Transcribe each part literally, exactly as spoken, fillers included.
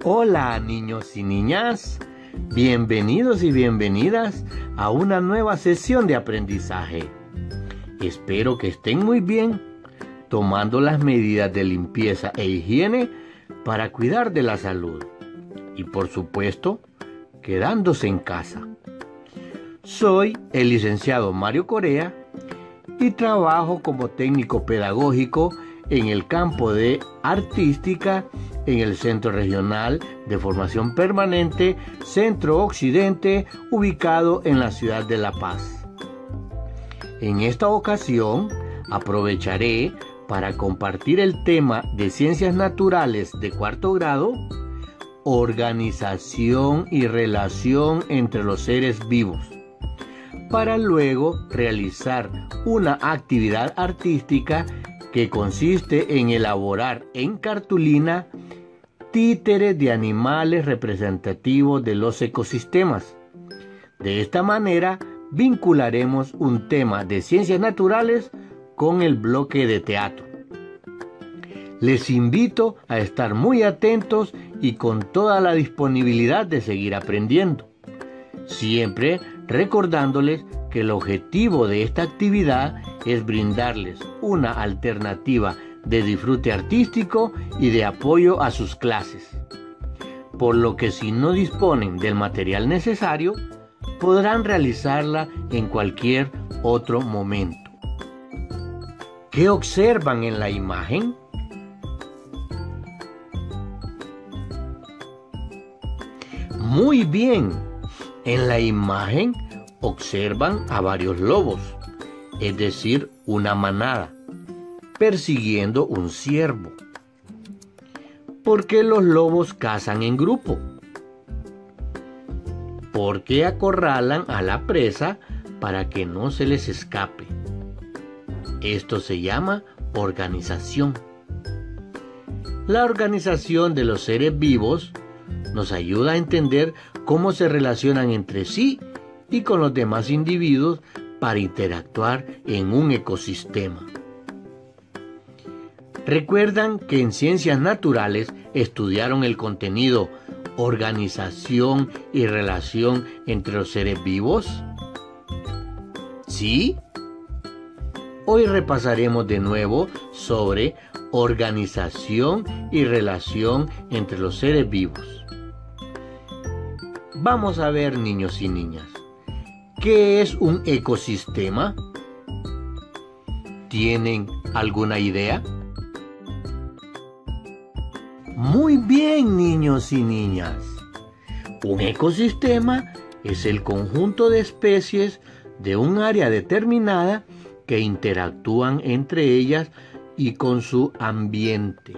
Hola niños y niñas, bienvenidos y bienvenidas a una nueva sesión de aprendizaje. Espero que estén muy bien, tomando las medidas de limpieza e higiene para cuidar de la salud y por supuesto, quedándose en casa. Soy el licenciado Mario Corea y trabajo como técnico pedagógico en el campo de artística en el Centro Regional de Formación Permanente Centro Occidente, ubicado en la ciudad de La Paz. En esta ocasión aprovecharé para compartir el tema de Ciencias Naturales de cuarto grado, organización y relación entre los seres vivos, para luego realizar una actividad artística que consiste en elaborar en cartulina títeres de animales representativos de los ecosistemas. De esta manera vincularemos un tema de ciencias naturales con el bloque de teatro. Les invito a estar muy atentos y con toda la disponibilidad de seguir aprendiendo, siempre recordándoles que el objetivo de esta actividad es brindarles una alternativa de disfrute artístico y de apoyo a sus clases, por lo que si no disponen del material necesario, podrán realizarla en cualquier otro momento. ¿Qué observan en la imagen? Muy bien, en la imagen observan a varios lobos, es decir, una manada, persiguiendo un ciervo. ¿Por qué los lobos cazan en grupo? Porque acorralan a la presa para que no se les escape. Esto se llama organización. La organización de los seres vivos nos ayuda a entender cómo se relacionan entre sí y con los demás individuos para interactuar en un ecosistema. ¿Recuerdan que en Ciencias Naturales estudiaron el contenido organización y relación entre los seres vivos? ¿Sí? Hoy repasaremos de nuevo sobre organización y relación entre los seres vivos. Vamos a ver, niños y niñas, ¿qué es un ecosistema? ¿Tienen alguna idea? Muy bien, niños y niñas. Un ecosistema es el conjunto de especies de un área determinada que interactúan entre ellas y con su ambiente.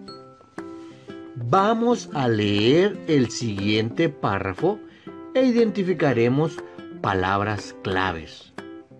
Vamos a leer el siguiente párrafo e identificaremos palabras claves.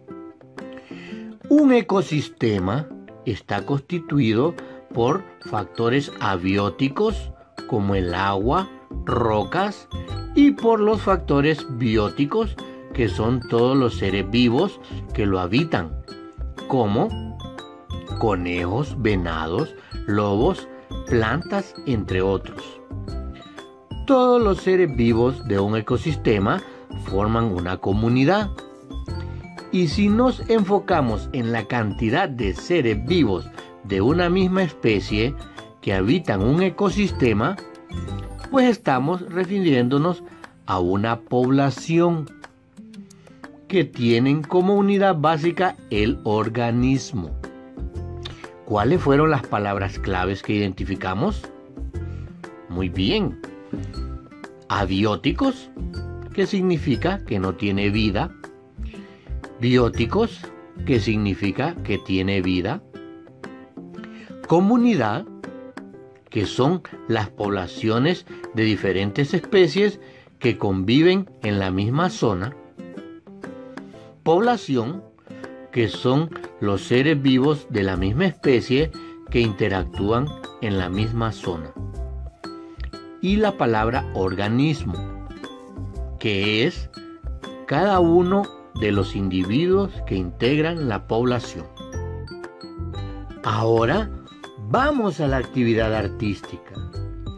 Un ecosistema está constituido por factores abióticos como el agua, rocas, y por los factores bióticos que son todos los seres vivos que lo habitan, como conejos, venados, lobos, plantas, entre otros. Todos los seres vivos de un ecosistema forman una comunidad. Y si nos enfocamos en la cantidad de seres vivos de una misma especie que habitan un ecosistema, pues estamos refiriéndonos a una población que tienen como unidad básica el organismo. ¿Cuáles fueron las palabras claves que identificamos? Muy bien. Abióticos, que significa que no tiene vida. Bióticos, que significa que tiene vida. Comunidad, que son las poblaciones de diferentes especies que conviven en la misma zona. Población, que son los seres vivos de la misma especie que interactúan en la misma zona. Y la palabra organismo, que es cada uno de los individuos que integran la población. Ahora vamos a la actividad artística.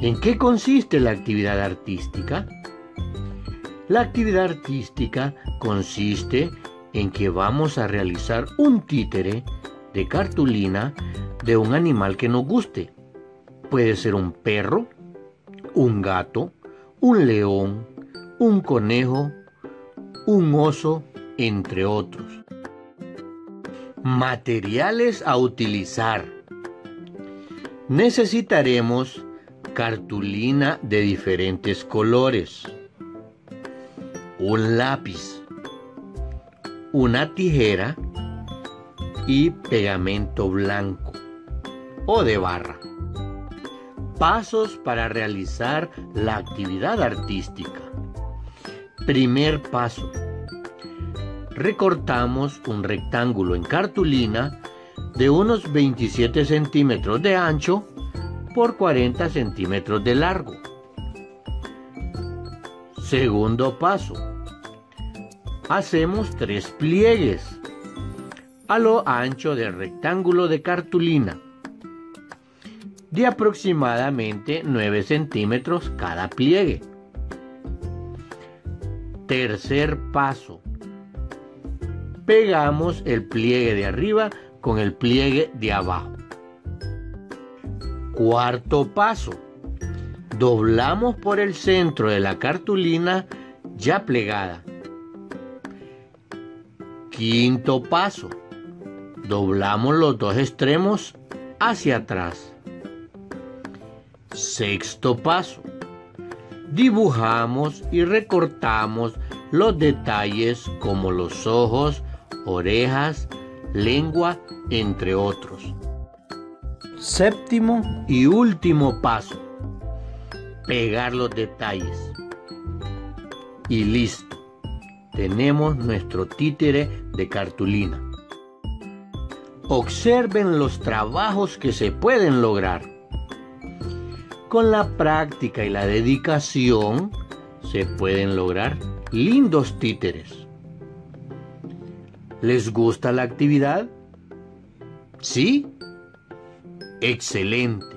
¿En qué consiste la actividad artística? La actividad artística consiste en que vamos a realizar un títere de cartulina de un animal que nos guste. Puede ser un perro, un gato, un león, un conejo, un oso, entre otros. Materiales a utilizar. Necesitaremos cartulina de diferentes colores, un lápiz, una tijera y pegamento blanco o de barra. Pasos para realizar la actividad artística. Primer paso. Recortamos un rectángulo en cartulina de unos veintisiete centímetros de ancho por cuarenta centímetros de largo. Segundo paso. Hacemos tres pliegues a lo ancho del rectángulo de cartulina de aproximadamente nueve centímetros cada pliegue. Tercer paso. Pegamos el pliegue de arriba con el pliegue de abajo. Cuarto paso. Doblamos por el centro de la cartulina ya plegada. Quinto paso. Doblamos los dos extremos hacia atrás. Sexto paso. Dibujamos y recortamos los detalles como los ojos, orejas, lengua, entre otros. Séptimo y último paso. Pegar los detalles. Y listo. Tenemos nuestro títere de cartulina. Observen los trabajos que se pueden lograr. Con la práctica y la dedicación se pueden lograr lindos títeres. ¿Les gusta la actividad? ¿Sí? Excelente.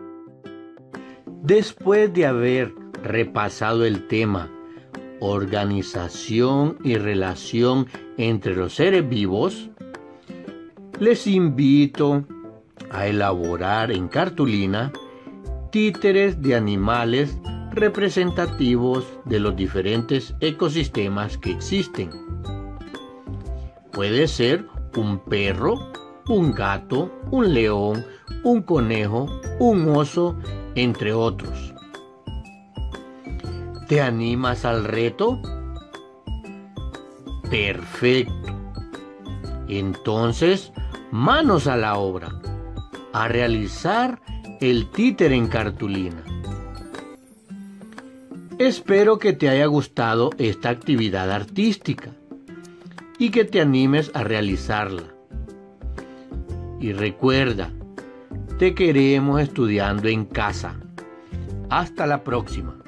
Después de haber repasado el tema organización y relación entre los seres vivos, les invito a elaborar en cartulina títeres de animales representativos de los diferentes ecosistemas que existen. Puede ser un perro, un gato, un león, un conejo, un oso, entre otros. ¿Te animas al reto? Perfecto. Entonces, manos a la obra, a realizar el títere en cartulina. Espero que te haya gustado esta actividad artística y que te animes a realizarla. Y recuerda, te queremos estudiando en casa. Hasta la próxima.